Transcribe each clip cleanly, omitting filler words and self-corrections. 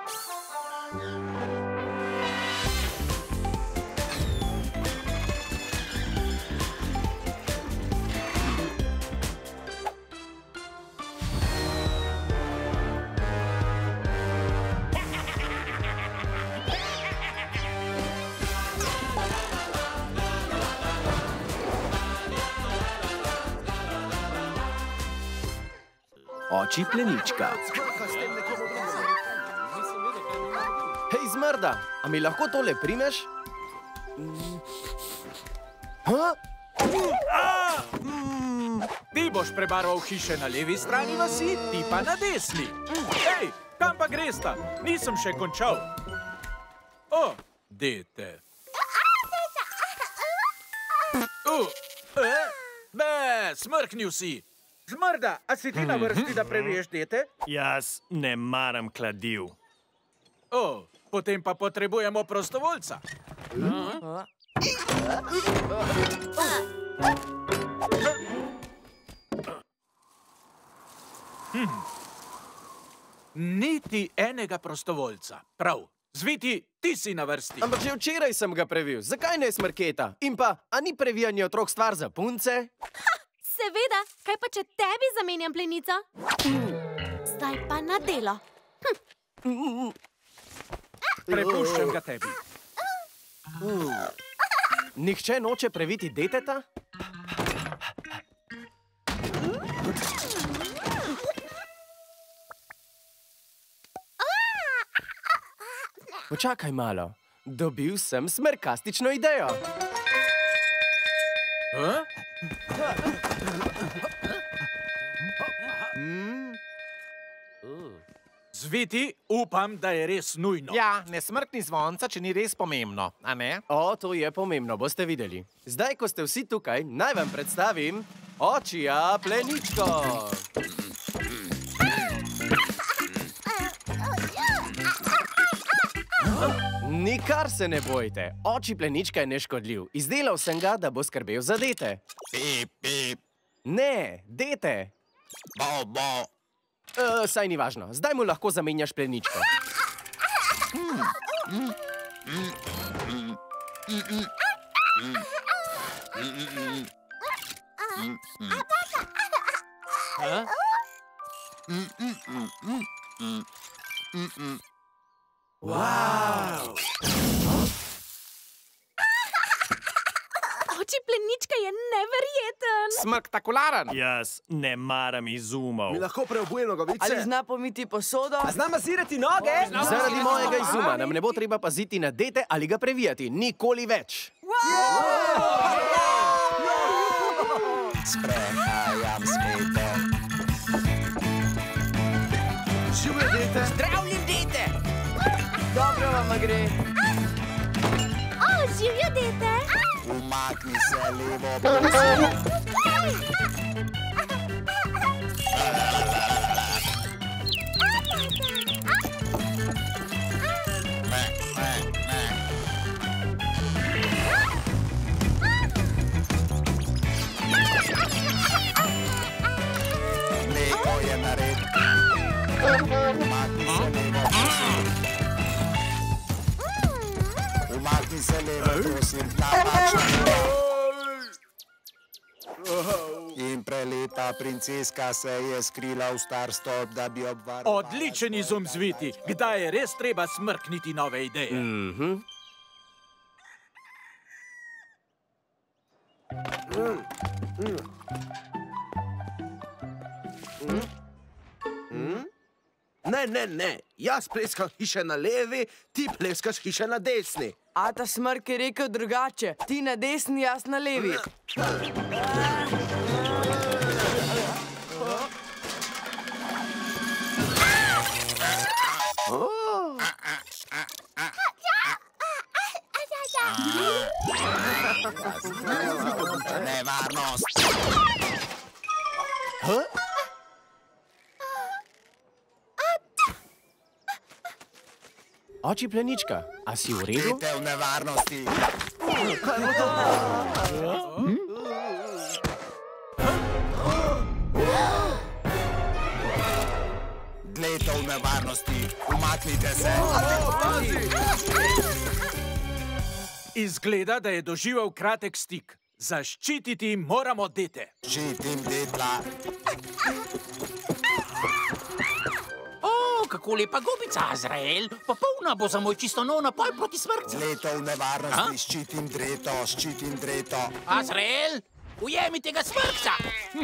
Oči plenička. Hej, zmrda, a mi lahko tole primeš? Ti boš prebarval hiše na levi strani vasi, ti pa na desni. Hej, kam pa gresta? Nisem še končal. O, dete. Smrknil si. Zmrda, a si ti na vrsti, da previješ dete? Jaz ne maram kladiv. O, potem pa potrebujemo prostovoljca. Niti enega prostovoljca. Prav. Zviti, ti si na vrsti. Ampak že včeraj sem ga previl. Zakaj ne smrketa? In pa, a ni previjanje otrok stvar za punce? Seveda, kaj pa če tebi zamenjam plenico? Zdaj pa na delo. Prepuščam ga tebi. Nihče noče previti deteta? Počakaj malo. Dobil sem smrkastično idejo. Zviti, upam, da je res nujno. Ja, ne smrkni zvonca, če ni res pomembno, a ne? O, to je pomembno, boste videli. Zdaj, ko ste vsi tukaj, naj vam predstavim Očija pleničko. Nikar se ne bojte, Oči plenička je neškodljiv. Izdelal sem ga, da bo skrbel za dete. Pip, pip. Ne, dete. Bo, bo. Saj ni važno, zdaj mu lahko zamenjaš pleničko. Wow! Oči plenička je neverjeten. Smrktakularen. Jaz ne maram izumov. lahko preobuje nogavice? Ali zna pomiti posodo? A zna masirati noge? Zaradi mojega izuma nam ne bo treba paziti na dete ali ga previjati. Nikoli več. Sprehajam smete. Živje dete! Zdravljen dete! Dobro vam gre. O, živjo dete. Umakni se levo, prosim. Lepo je nared. Umakni se levo, prosim. Umakni se levo, prosim. In preleta princeska se je skrila v star stolp, da bi obvarovala... Odličen izum, Zviti. Kdaj je res treba smrkniti nove ideje? Ne. Jaz pleskam hiše na levi, ti pleskaš hiše na desni. Ata Smrk je rekel drugače. Ti na desni, jaz na levi. Nevarnost. Oči plenička, a si v redu? Dete v nevarnosti. Glej Leto v nevarnosti. Umaknite se. Izgleda, da je doživel kratek stik. Zaščititi moramo dete. Ščitim detla. O, kako lepa gobica, Azrael. Popolna bo za moj čistono napoj proti smrti. Leto v nevarnosti. Ščitim dreto, ščitim dreto. Azrael, ujemi tega smrkca.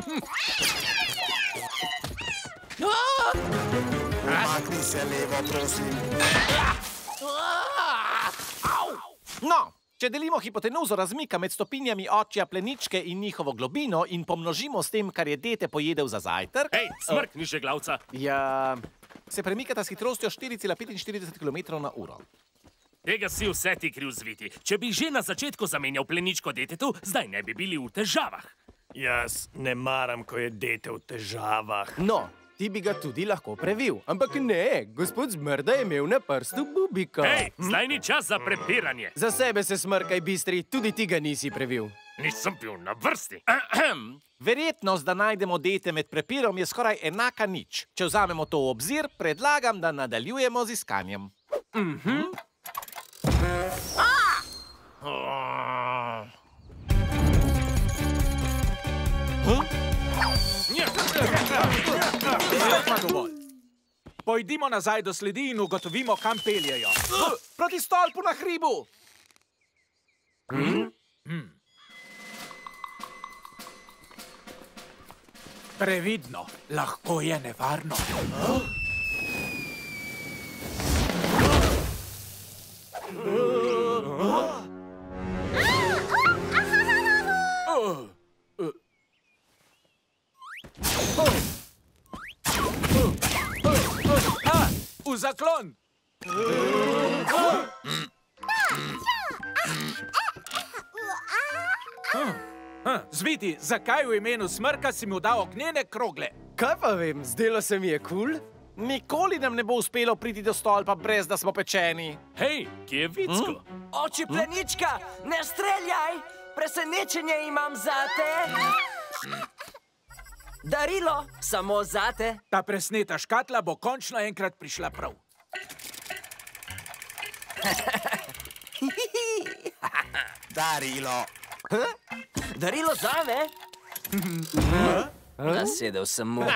Umakni se levo, prosim. No, če delimo hipotenuzo razmika med stopinjami očja pleničke in njihovo globino in pomnožimo s tem, kar je dete pojedel za zajtrk... Hej, smrkni že, glavca. Ja, se premikata s hitrostjo 4,45 km/h. Tega si vse ti kriv zviti. Če bi že na začetku zamenjal pleničko detetu, zdaj ne bi bili v težavah. Jaz ne maram, ko je dete v težavah. No, ti bi ga tudi lahko previl. Ampak ne, gospod Zmrda je imel na prstu bubika. Hej, zdaj ni čas za prepiranje. Za sebe se smrkaj, bistri, tudi ti ga nisi previl. Nisem bil na vrsti. Verjetnost, da najdemo dete med prepirom, je skoraj enaka nič. Če vzamemo to v obzir, predlagam, da nadaljujemo z iskanjem. Pojdimo nazaj do sledi in ugotovimo, kam peljejo. Proti stolpu na hribu! Previdno, lahko je nevarno. V zaklon! Zviti, zakaj v imenu smrka si mu dal ognjene krogle? Kaj pa vem, zdelo se mi je kul. Nikoli nam ne bo uspelo priti do stolpa, brez da smo pečeni. Hej, kje je Vicko? Oči plenička, ne streljaj! Presenečenje imam zate! Darilo, samo zate. Ta presneta škatla bo končno enkrat prišla prav. Darilo. Darilo zame? Nasedel sem mu.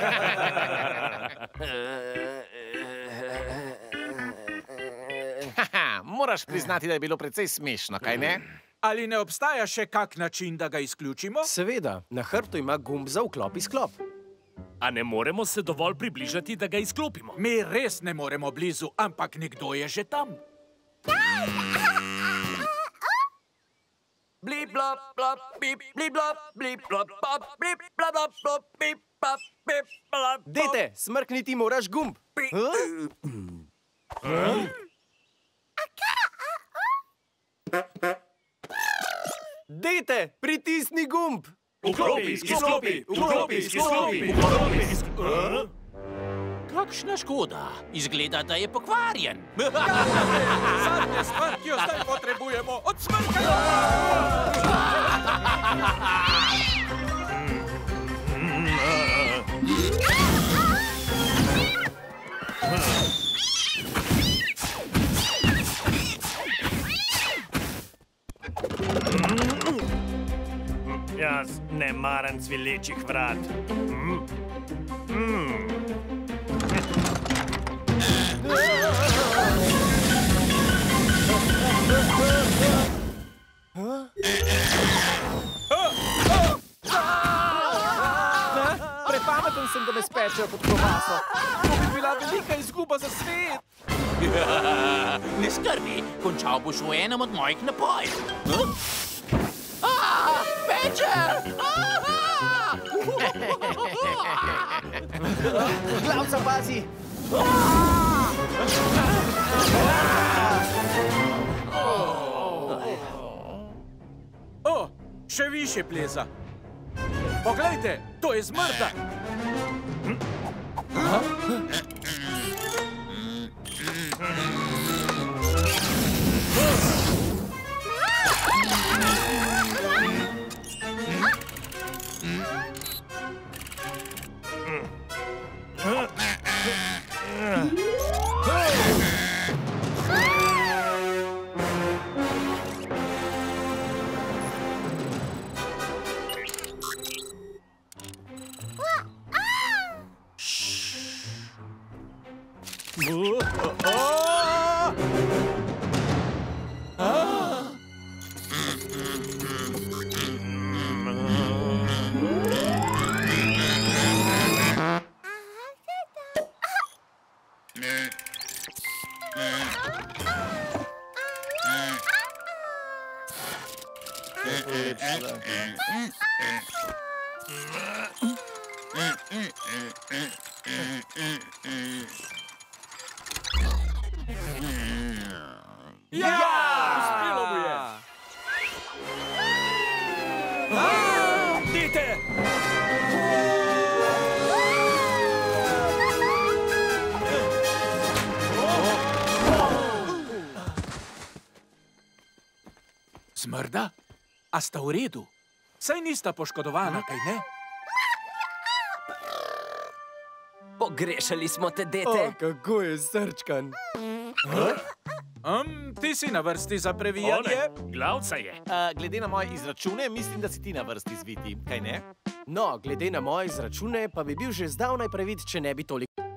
Moraš priznati, da je bilo precej smešno, kaj ne? Ali ne obstaja še kak način, da ga izključimo? Seveda, na hrbtu ima gumb za vklop izklop. A ne moremo se dovolj približati, da ga izklopimo? Mi res ne moremo blizu, ampak nekdo je že tam. Blip, blop, blop, bip, blip, blop, blip, blop, pop, blip, blop, blop, blop, bip, pop, bip, blop, pop. Dete, smrkniti moraš gumb. Dete, pritisni gumb. Vklopi, izklopi, vklopi, izklopi, vklopi. Kakšna škoda. Izgleda, da je pokvarjen. Zadnja stvar, ki jo zdaj potrebujemo, od smrka! Jaz ne maram cvilečih vrat. Prepameten sem, da me spečejo pod klobaso. To bi bila velika izguba za svet. Ne skrbi, končal boš v enem od mojih napojev. Peče! Glavca, pazi! O, še više pleza. Poglejte, to je Zmrda. Uspelo mu je! Dete! Smrda? A sta v redu? Saj nista poškodovana, kaj ne? Pogrešali smo te, dete. Kako je srčkan. Ti si na vrsti za previjanje? Glavca je. Glede na moje izračune, mislim, da si ti na vrsti, Zviti. Kaj ne? No, glede na moje izračune, pa bi bil že zdavnaj previt, če ne bi toliko...